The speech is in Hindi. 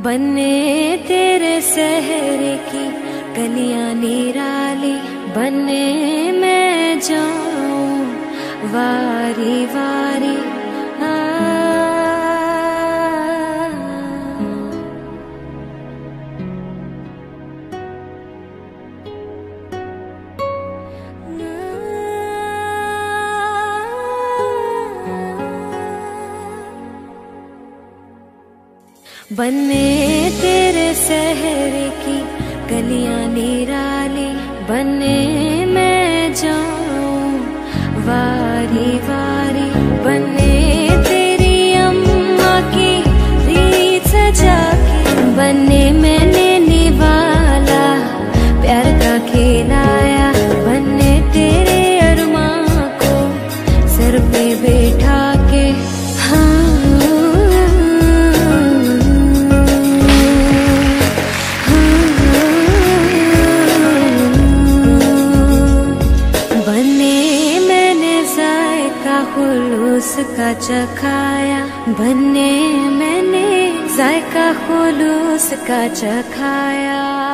बने तेरे शहर की गलियां निराली, बने मैं जाऊं वारी वारी। बने तेरे शहर की गलियां निराली, बने मैं जाऊं वारी वारी। बने तेरी अम्मा की रीत सजा के, बने मैंने निवाला प्यार का खिलाया। बने तेरे अरमां को सर पे बैठा के, हाँ खुलूस का चखाया। बने मैंने जायका खुलूस का चखाया।